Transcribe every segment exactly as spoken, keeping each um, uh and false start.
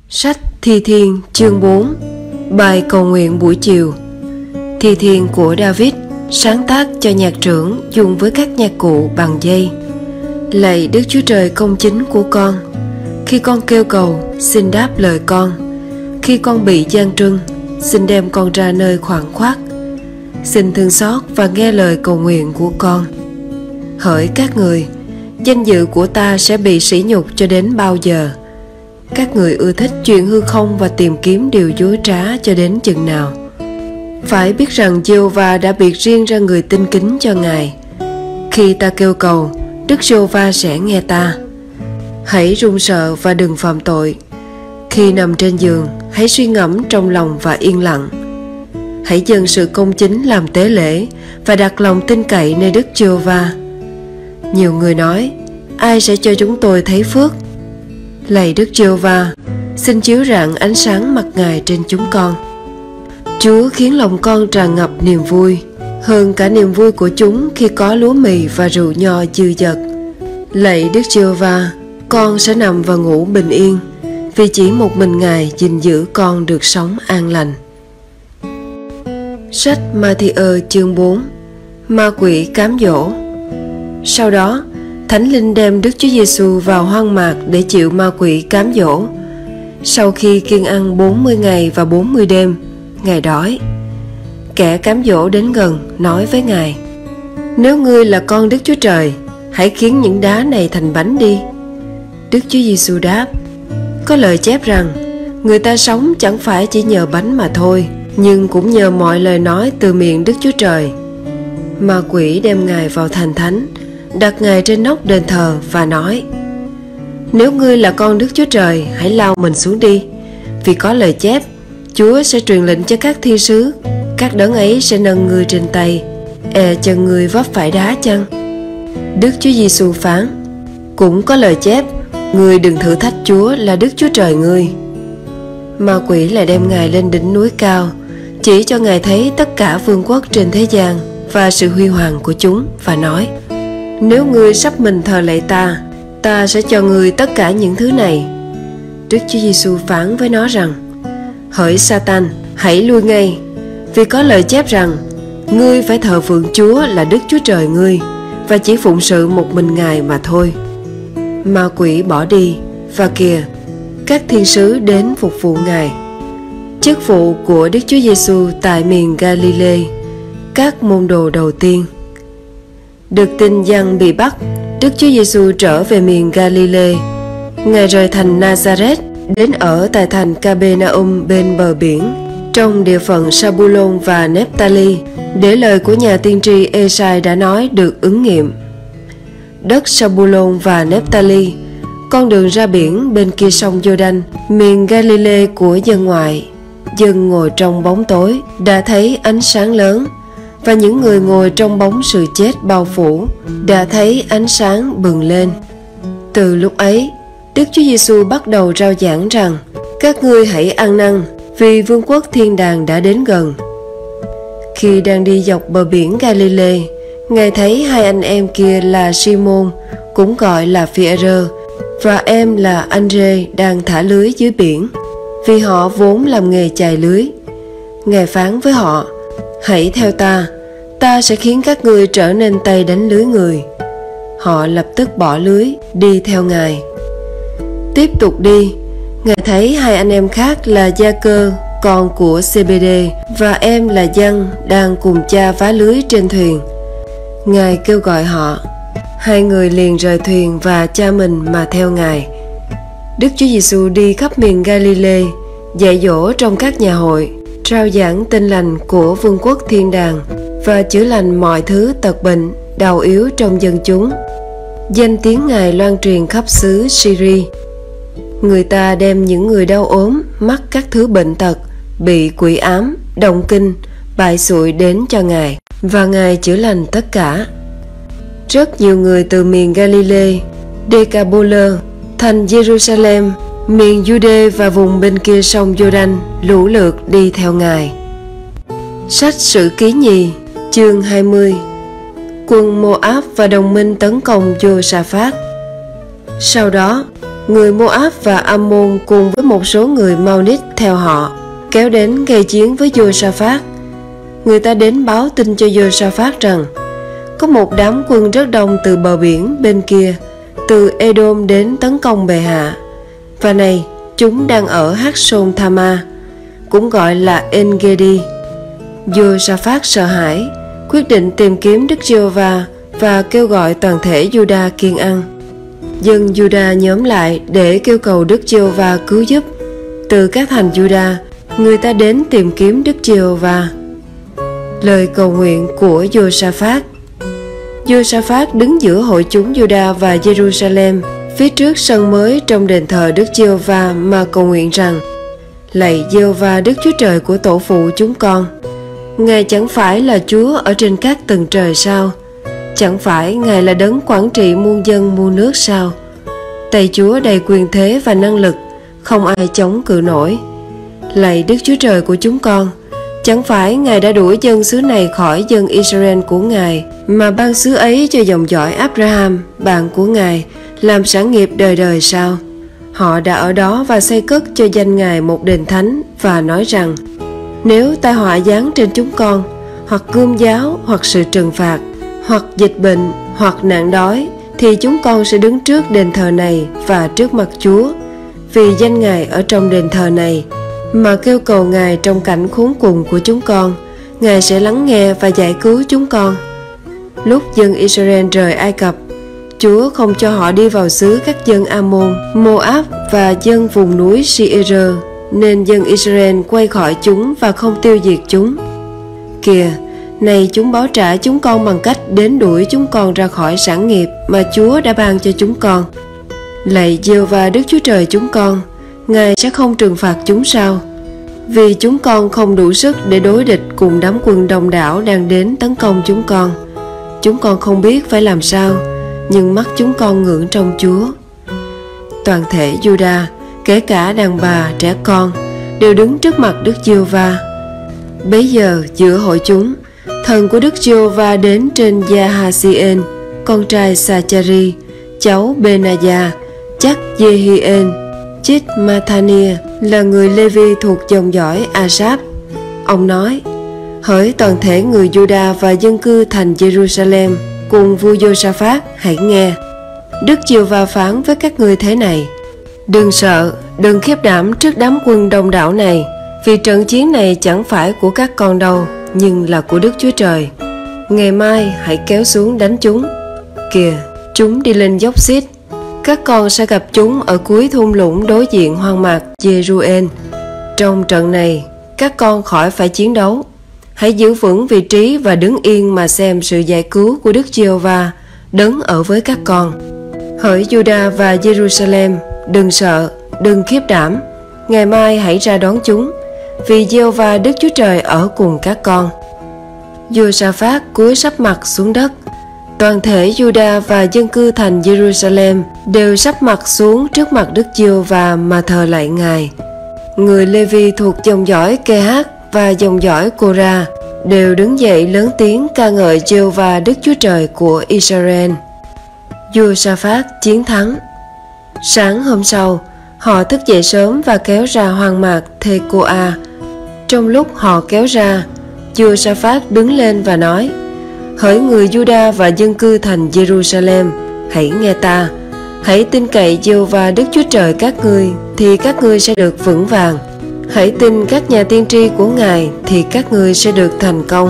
Sách Thi Thiên chương bốn. Bài cầu nguyện buổi chiều. Thi Thiên của David, sáng tác cho nhạc trưởng dùng với các nhạc cụ bằng dây. Lạy Đức Chúa Trời công chính của con, khi con kêu cầu, xin đáp lời con. Khi con bị gian truân, xin đem con ra nơi khoảng khoát. Xin thương xót và nghe lời cầu nguyện của con. Hỡi các người, danh dự của ta sẽ bị sỉ nhục cho đến bao giờ? Các người ưa thích chuyện hư không và tìm kiếm điều dối trá cho đến chừng nào? Phải biết rằng Giê-hô-va đã biệt riêng ra người tinh kính cho Ngài. Khi ta kêu cầu, Đức Giê-hô-va sẽ nghe ta. Hãy run sợ và đừng phạm tội. Khi nằm trên giường, hãy suy ngẫm trong lòng và yên lặng. Hãy dâng sự công chính làm tế lễ và đặt lòng tin cậy nơi Đức Giê-hô-va. Nhiều người nói, ai sẽ cho chúng tôi thấy phước? Lạy Đức Giê-hô-va, xin chiếu rạng ánh sáng mặt Ngài trên chúng con. Chúa khiến lòng con tràn ngập niềm vui, hơn cả niềm vui của chúng khi có lúa mì và rượu nho dư dật. Lạy Đức Giê-hô-va, con sẽ nằm và ngủ bình yên, vì chỉ một mình Ngài gìn giữ con được sống an lành. Sách Ma-thi-ơ chương bốn. Ma quỷ cám dỗ. Sau đó, Thánh Linh đem Đức Chúa Giêsu vào hoang mạc để chịu ma quỷ cám dỗ. Sau khi kiêng ăn bốn mươi ngày và bốn mươi đêm, Ngài đói. Kẻ cám dỗ đến gần nói với Ngài: Nếu ngươi là con Đức Chúa Trời, hãy khiến những đá này thành bánh đi. Đức Chúa Giêsu đáp: Có lời chép rằng, người ta sống chẳng phải chỉ nhờ bánh mà thôi, nhưng cũng nhờ mọi lời nói từ miệng Đức Chúa Trời. Ma quỷ đem Ngài vào thành thánh, đặt Ngài trên nóc đền thờ và nói: Nếu ngươi là con Đức Chúa Trời, hãy lao mình xuống đi, vì có lời chép, Chúa sẽ truyền lệnh cho các thiên sứ, các đấng ấy sẽ nâng ngươi trên tay, e chân ngươi vấp phải đá chăng? Đức Chúa Giêsu phán: Cũng có lời chép, ngươi đừng thử thách Chúa là Đức Chúa Trời ngươi. Ma quỷ lại đem Ngài lên đỉnh núi cao, chỉ cho Ngài thấy tất cả vương quốc trên thế gian và sự huy hoàng của chúng, và nói: Nếu ngươi sắp mình thờ lạy ta, ta sẽ cho ngươi tất cả những thứ này. Đức Chúa Giêsu phán với nó rằng: Hỡi Sa-tan, hãy lui ngay, vì có lời chép rằng, ngươi phải thờ phượng Chúa là Đức Chúa Trời ngươi, và chỉ phụng sự một mình Ngài mà thôi. Ma quỷ bỏ đi, và kìa, các thiên sứ đến phục vụ Ngài. Chức vụ của Đức Chúa Giêsu tại miền Ga-li-lê. Các môn đồ đầu tiên. Được tin Giăng bị bắt, Đức Chúa Giêsu trở về miền Ga-li-lê. Ngài rời thành Nazareth đến ở tại thành Ca-bê-na-um bên bờ biển, trong địa phận Sa-bu-lôn và Nép-ta-li, để lời của nhà tiên tri Ê-sai đã nói được ứng nghiệm. Đất Sa-bu-lôn và Nép-ta-li, con đường ra biển bên kia sông Giô-đanh, miền Ga-li-lê của dân ngoại. Dân ngồi trong bóng tối đã thấy ánh sáng lớn, và những người ngồi trong bóng sự chết bao phủ đã thấy ánh sáng bừng lên. Từ lúc ấy, Đức Chúa Giêsu bắt đầu rao giảng rằng: Các ngươi hãy ăn năn, vì vương quốc thiên đàng đã đến gần. Khi đang đi dọc bờ biển Ga-li-lê, Ngài thấy hai anh em kia là Si-môn, cũng gọi là Phi-e-rơ, và em là An-rê đang thả lưới dưới biển, vì họ vốn làm nghề chài lưới. Ngài phán với họ: Hãy theo ta, ta sẽ khiến các ngươi trở nên tay đánh lưới người. Họ lập tức bỏ lưới, đi theo Ngài. Tiếp tục đi, Ngài thấy hai anh em khác là Gia-cơ, con của Xê-bê-đê, và em là Giăng đang cùng cha vá lưới trên thuyền. Ngài kêu gọi họ. Hai người liền rời thuyền và cha mình mà theo Ngài. Đức Chúa Giêsu đi khắp miền Ga-li-lê, dạy dỗ trong các nhà hội, rao giảng tin lành của vương quốc thiên đàng, và chữa lành mọi thứ tật bệnh, đau yếu trong dân chúng. Danh tiếng Ngài loan truyền khắp xứ Syri. Người ta đem những người đau ốm, mắc các thứ bệnh tật, bị quỷ ám, động kinh, bại xụi đến cho Ngài, và Ngài chữa lành tất cả. Rất nhiều người từ miền Ga-li-lê, Đê-ca-bô-lơ, thành Giê-ru-sa-lem, miền Giu-đê và vùng bên kia sông Giô-đanh lũ lượt đi theo Ngài. Sách Sử Ký Nhì chương hai mươi. Quân Mô-áp và đồng minh tấn công Giô-sa-phát. Sau đó, người Moab và Ammon cùng với một số người Maonit theo họ kéo đến gây chiến với Giô-sa-phát. Người ta đến báo tin cho Giô-sa-phát rằng có một đám quân rất đông từ bờ biển bên kia, từ Edom đến tấn công bệ hạ. Và này, chúng đang ở Hát-sôn-tha-ma, cũng gọi là En-gedi. Giô-sa-phát sợ hãi, quyết định tìm kiếm Đức Giê-hô-va và kêu gọi toàn thể Giu-đa kiên ăn. Dân Giu-đa nhóm lại để kêu cầu Đức Giê-hô-va cứu giúp. Từ các thành Giu-đa, người ta đến tìm kiếm Đức Giê-hô-va. Lời cầu nguyện của Giô-sa-phát. Giô-sa-phát đứng giữa hội chúng Giu-đa và Giê-ru-sa-lem, phía trước sân mới trong đền thờ Đức Giê-hô-va mà cầu nguyện rằng: Lạy Giê-hô-va Đức Chúa Trời của tổ phụ chúng con, Ngài chẳng phải là Chúa ở trên các tầng trời sao? Chẳng phải Ngài là đấng quản trị muôn dân muôn nước sao? Tay Chúa đầy quyền thế và năng lực, không ai chống cự nổi. Lạy Đức Chúa Trời của chúng con, chẳng phải Ngài đã đuổi dân xứ này khỏi dân Israel của Ngài, mà ban xứ ấy cho dòng dõi Abraham, bạn của Ngài, làm sản nghiệp đời đời sao? Họ đã ở đó và xây cất cho danh Ngài một đền thánh và nói rằng: Nếu tai họa giáng trên chúng con, hoặc gươm giáo, hoặc sự trừng phạt, hoặc dịch bệnh, hoặc nạn đói, thì chúng con sẽ đứng trước đền thờ này và trước mặt Chúa, vì danh Ngài ở trong đền thờ này, mà kêu cầu Ngài trong cảnh khốn cùng của chúng con. Ngài sẽ lắng nghe và giải cứu chúng con. Lúc dân Israel rời Ai Cập, Chúa không cho họ đi vào xứ các dân Ammon, Moab và dân vùng núi Seir, nên dân Israel quay khỏi chúng và không tiêu diệt chúng. Kìa, này chúng báo trả chúng con bằng cách đến đuổi chúng con ra khỏi sản nghiệp mà Chúa đã ban cho chúng con. Lạy Giê-hô-va Đức Chúa Trời chúng con, Ngài sẽ không trừng phạt chúng sao? Vì chúng con không đủ sức để đối địch cùng đám quân đông đảo đang đến tấn công chúng con. Chúng con không biết phải làm sao, nhưng mắt chúng con ngưỡng trong Chúa. Toàn thể Giu-đa, kể cả đàn bà, trẻ con, đều đứng trước mặt Đức Giê-hô-va. Bấy giờ giữa hội chúng, thần của Đức Giê-hô-va đến trên Gia-ha-si-ên, con trai Sa-cha-ri, cháu Bê-na-gia, chắc Giê-hi-ên, chít Ma-tha-nia, là người Lê-vi thuộc dòng dõi A-sáp. Ông nói: Hỡi toàn thể người Giu-đa và dân cư thành Giê-ru-sa-lem cùng vua Giô-sa-phát, hãy nghe. Đức Giê-hô-va phán với các ngươi thế này: Đừng sợ, đừng khiếp đảm trước đám quân đông đảo này, vì trận chiến này chẳng phải của các con đâu, nhưng là của Đức Chúa Trời. Ngày mai hãy kéo xuống đánh chúng. Kìa, chúng đi lên dốc Xít. Các con sẽ gặp chúng ở cuối thung lũng đối diện hoang mạc Giê-ru-ên. Trong trận này, các con khỏi phải chiến đấu. Hãy giữ vững vị trí và đứng yên mà xem sự giải cứu của Đức Giê-hô-va đấng ở với các con. Hỡi Giu-đa và Giê-ru-sa-lem, đừng sợ, đừng khiếp đảm. Ngày mai hãy ra đón chúng, vì Giê-hô-va Đức Chúa Trời ở cùng các con. Giô-sa-phát cúi sấp mặt xuống đất. Toàn thể Giu-đa và dân cư thành Giê-ru-sa-lem đều sấp mặt xuống trước mặt Đức Giê-hô-va mà thờ lạy Ngài. Người Lê-vi thuộc dòng dõi Kê-hát và dòng dõi Cô-ra đều đứng dậy lớn tiếng ca ngợi Giê-hô-va Đức Chúa Trời của Israel. Giô-sa-phát chiến thắng. Sáng hôm sau, họ thức dậy sớm và kéo ra hoang mạc Thê-cô-a. Trong lúc họ kéo ra, Giô-sa-phát đứng lên và nói: Hỡi người Giu-đa và dân cư thành Giê-ru-sa-lem, hãy nghe ta. Hãy tin cậy Giê-hô-va Đức Chúa Trời các ngươi, thì các ngươi sẽ được vững vàng. Hãy tin các nhà tiên tri của Ngài, thì các ngươi sẽ được thành công.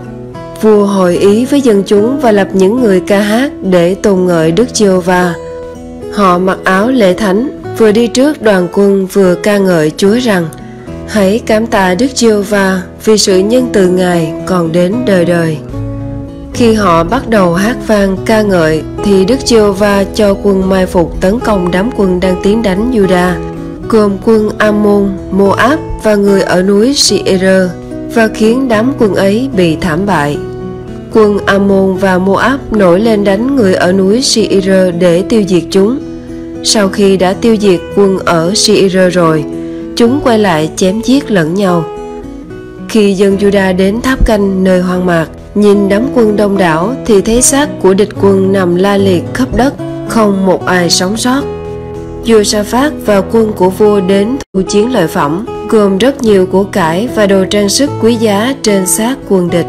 Vua hội ý với dân chúng và lập những người ca hát để tôn ngợi Đức Giê-hô-va. Họ mặc áo lễ thánh, vừa đi trước đoàn quân vừa ca ngợi Chúa rằng: Hãy cảm tạ Đức Giê-hô-va vì sự nhân từ Ngài còn đến đời đời. Khi họ bắt đầu hát vang ca ngợi, thì Đức Giê-hô-va cho quân mai phục tấn công đám quân đang tiến đánh Giu-đa, gồm quân Ammon, Moab và người ở núi Seir, và khiến đám quân ấy bị thảm bại. Quân Ammon và Moab nổi lên đánh người ở núi Seir để tiêu diệt chúng. Sau khi đã tiêu diệt quân ở Seir rồi, chúng quay lại chém giết lẫn nhau. Khi dân Giu-đa đến tháp canh nơi hoang mạc, nhìn đám quân đông đảo thì thấy xác của địch quân nằm la liệt khắp đất, không một ai sống sót. Giô-sa-phát và quân của vua đến thu chiến lợi phẩm, gồm rất nhiều của cải và đồ trang sức quý giá trên xác quân địch.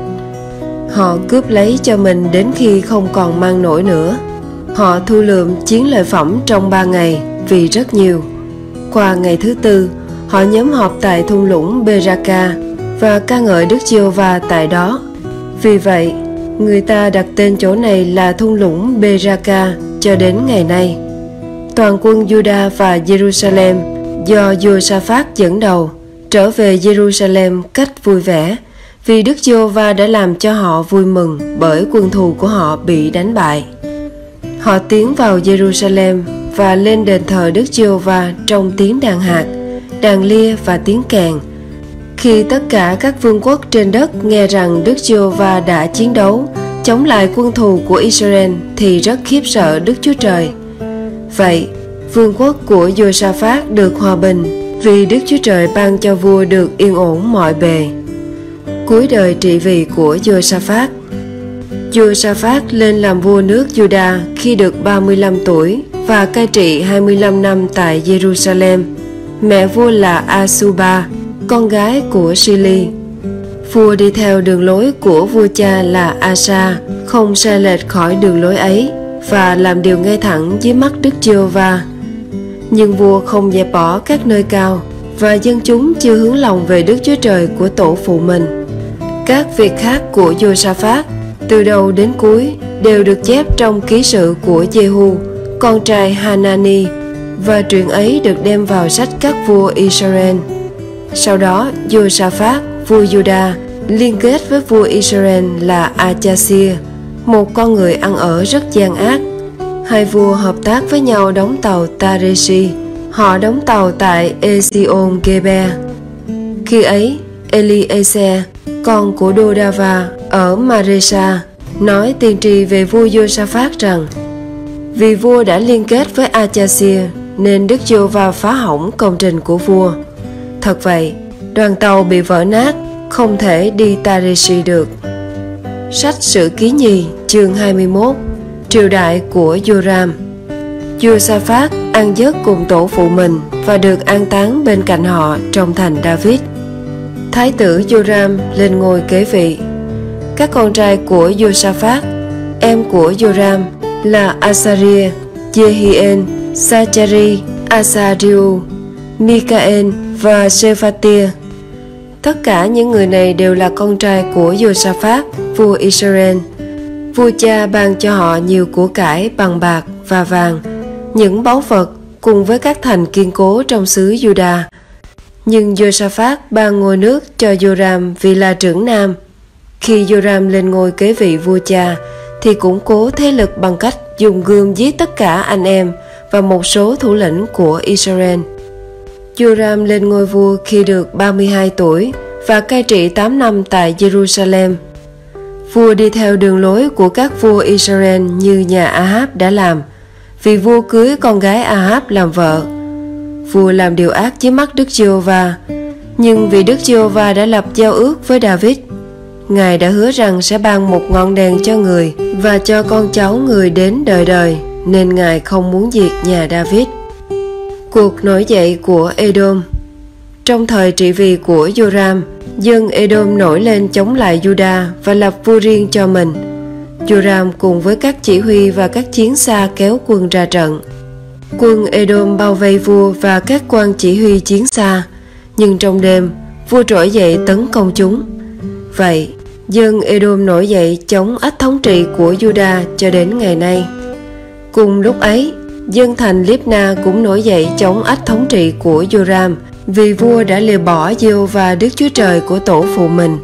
Họ cướp lấy cho mình đến khi không còn mang nổi nữa. Họ thu lượm chiến lợi phẩm trong ba ngày vì rất nhiều. Qua ngày thứ tư, họ nhóm họp tại thung lũng Beraka và ca ngợi Đức Giê-hô-va tại đó. Vì vậy, người ta đặt tên chỗ này là thung lũng Beraka cho đến ngày nay. Toàn quân Juda và Jerusalem do Giô-sa-phát dẫn đầu trở về Jerusalem cách vui vẻ, vì Đức Giê-hô-va đã làm cho họ vui mừng bởi quân thù của họ bị đánh bại. Họ tiến vào Jerusalem và lên đền thờ Đức Giê-hô-va trong tiếng đàn hạt, đàn lia và tiếng kèn. Khi tất cả các vương quốc trên đất nghe rằng Đức Giê-hô-va đã chiến đấu chống lại quân thù của Israel thì rất khiếp sợ Đức Chúa Trời. Vậy, vương quốc của Giô-sa-phát được hòa bình vì Đức Chúa Trời ban cho vua được yên ổn mọi bề. Cuối đời trị vì của Giô-sa-phát. Giô-sa-phát lên làm vua nước Juda khi được ba mươi lăm tuổi và cai trị hai mươi lăm năm tại Jerusalem. Mẹ vua là Asuba, con gái của Sili. Vua đi theo đường lối của vua cha là Asa, không sai lệch khỏi đường lối ấy và làm điều ngay thẳng dưới mắt Đức Giê-hô-va. Nhưng vua không dẹp bỏ các nơi cao và dân chúng chưa hướng lòng về Đức Chúa Trời của tổ phụ mình. Các việc khác của Giô-sa-phát từ đầu đến cuối đều được chép trong ký sự của Giê-hu, con trai Hanani, và truyện ấy được đem vào sách các vua Israel. Sau đó, Giô-sa-phát, vua Juda, liên kết với vua Israel là Achazia, một con người ăn ở rất gian ác. Hai vua hợp tác với nhau đóng tàu Tareshi. Họ đóng tàu tại Ezion-geber. Khi ấy, Eliezer, con của Đô-đa-va ở Maresa, nói tiên tri về vua Giô-sa-phát rằng: vì vua đã liên kết với Achazia nên Đức Giê-hô-va phá hỏng công trình của vua. Thật vậy, đoàn tàu bị vỡ nát, không thể đi Tareshi được. Sách Sử Ký Nhì chương hai mươi mốt. Triều đại của Joram. Giô-sa-phát ăn giấc cùng tổ phụ mình và được an táng bên cạnh họ trong thành David. Thái tử Joram lên ngôi kế vị. Các con trai của Giô-sa-phát, em của Joram, là Asariah, Jehiel, Sachari, Asariu, Mikael và Sephatia. Tất cả những người này đều là con trai của Giô-sa-phát, vua Israel. Vua cha ban cho họ nhiều của cải bằng bạc và vàng, những báu vật cùng với các thành kiên cố trong xứ Juda. Nhưng Giô-sa-phát ban ngôi nước cho Joram vì là trưởng nam. Khi Joram lên ngôi kế vị vua cha thì củng cố thế lực bằng cách dùng gươm giết tất cả anh em và một số thủ lĩnh của Israel. Joram lên ngôi vua khi được ba mươi hai tuổi và cai trị tám năm tại Jerusalem. Vua đi theo đường lối của các vua Israel như nhà Ahab đã làm, vì vua cưới con gái Ahab làm vợ. Vua làm điều ác dưới mắt Đức Giê-hô-va, nhưng vì Đức Giê-hô-va đã lập giao ước với David, Ngài đã hứa rằng sẽ ban một ngọn đèn cho người và cho con cháu người đến đời đời, nên Ngài không muốn diệt nhà David. Cuộc nổi dậy của Edom. Trong thời trị vì của Joram, dân Edom nổi lên chống lại Juda và lập vua riêng cho mình. Joram cùng với các chỉ huy và các chiến xa kéo quân ra trận. Quân Edom bao vây vua và các quan chỉ huy chiến xa, nhưng trong đêm, vua trỗi dậy tấn công chúng. Vậy, dân Edom nổi dậy chống ách thống trị của Juda cho đến ngày nay. Cùng lúc ấy, dân thành Libna cũng nổi dậy chống ách thống trị của Joram, vì vua đã lìa bỏ Giê-hô-va Đức Chúa Trời của tổ phụ mình.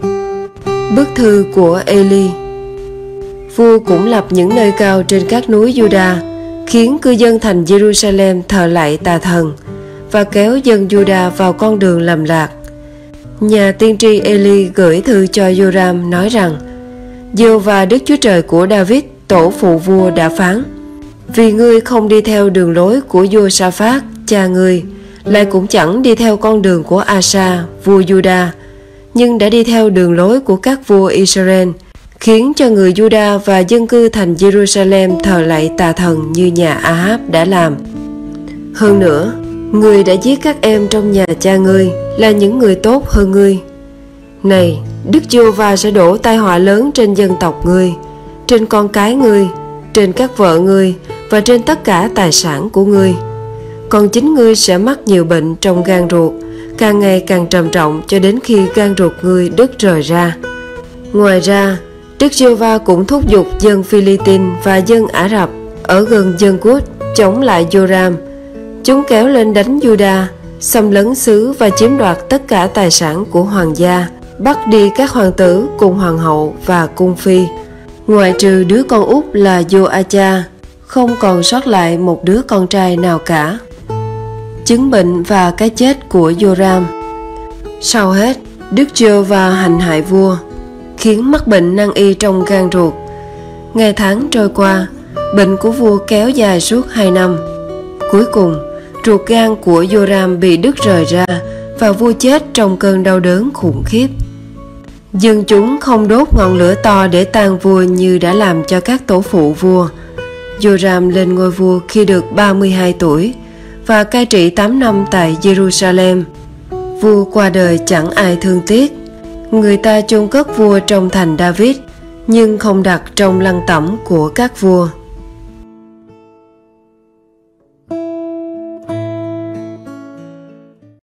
Bức thư của Eli. Vua cũng lập những nơi cao trên các núi Juda, khiến cư dân thành Jerusalem thờ lạy tà thần và kéo dân Juda vào con đường lầm lạc. Nhà tiên tri Eli gửi thư cho Joram nói rằng: Giê-hô-va Đức Chúa Trời của David, tổ phụ vua đã phán: vì ngươi không đi theo đường lối của Giô-sa-phát cha ngươi, lại cũng chẳng đi theo con đường của Asa vua Juda, nhưng đã đi theo đường lối của các vua Israel, khiến cho người Juda và dân cư thành Jerusalem thờ lạy tà thần như nhà Ahab đã làm. Hơn nữa, ngươi đã giết các em trong nhà cha ngươi, là những người tốt hơn ngươi. Này, Đức Giê-hô-va sẽ đổ tai họa lớn trên dân tộc ngươi, trên con cái ngươi, trên các vợ ngươi và trên tất cả tài sản của ngươi. Còn chính ngươi sẽ mắc nhiều bệnh trong gan ruột, càng ngày càng trầm trọng cho đến khi gan ruột ngươi đứt rời ra. Ngoài ra, Đức Giê-hô-va cũng thúc giục dân Phi-li-tin và dân Ả Rập ở gần dân Cút chống lại Giô-ram. Chúng kéo lên đánh Giu-đa, xâm lấn xứ và chiếm đoạt tất cả tài sản của hoàng gia, bắt đi các hoàng tử cùng hoàng hậu và cung phi. Ngoại trừ đứa con út là Giô-a-cha, không còn sót lại một đứa con trai nào cả. Chứng bệnh và cái chết của Giô-ram. Sau hết, Đức Giê-hô-va hành hại vua, khiến mắc bệnh nan y trong gan ruột. Ngày tháng trôi qua, bệnh của vua kéo dài suốt hai năm. Cuối cùng, ruột gan của Giô-ram bị đứt rời ra và vua chết trong cơn đau đớn khủng khiếp. Dân chúng không đốt ngọn lửa to để tang vua như đã làm cho các tổ phụ vua. Giô-ram lên ngôi vua khi được ba mươi hai tuổi và cai trị tám năm tại Jerusalem. Vua qua đời chẳng ai thương tiếc. Người ta chôn cất vua trong thành David, nhưng không đặt trong lăng tẩm của các vua.